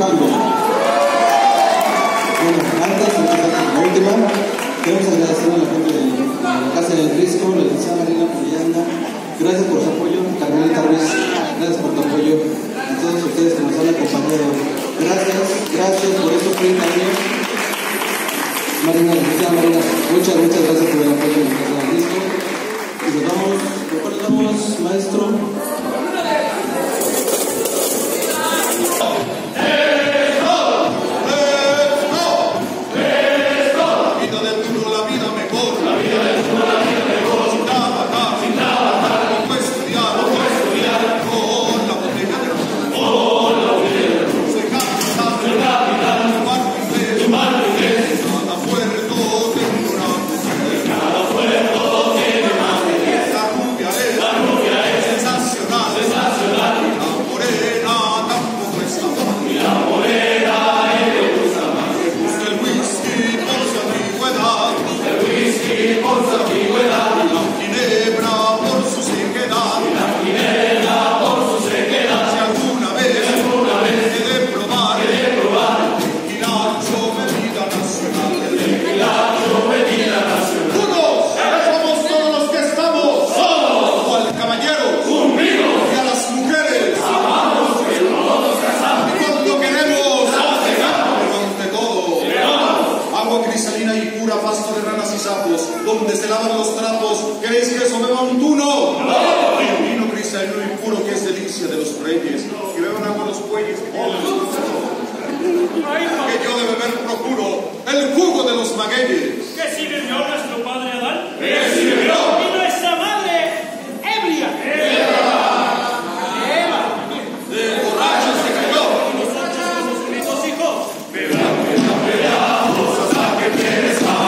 Pablo. Bueno, antes de la última, queremos agradecer a la gente de la Casa del Risco, la licenciada Marina Puyanda. Gracias por su apoyo, Carmelita Ruiz. Gracias por tu apoyo. A todos ustedes que nos han acompañado. Gracias por estos 30 años. Marina, licenciada Marina, muchas gracias por el apoyo de la Casa del Risco. Y nos vamos, ¿por cuál nos vamos, maestro? Donde se lavan los trapos, ¿queréis que eso beba un tuno? ¡No! El vino cristalino y puro que es delicia de los reyes, que beban agua los bueyes, que yo de beber procuro el jugo de los magueyes. ¿Qué si bebió nuestro padre Adán? ¿Qué si bebió? Y nuestra madre ebria. Eva. De borracho se cayó. Y nosotros como sus únicos hijos. Veamos hasta que perezca.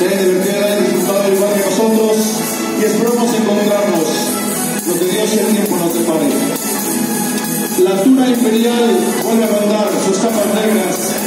se hayan divertido, hayan disfrutado igual que nosotros y esperamos encontrarnos. Lo que Dios y el tiempo nos depare. La altura imperial vuelve a rondar sus capas negras.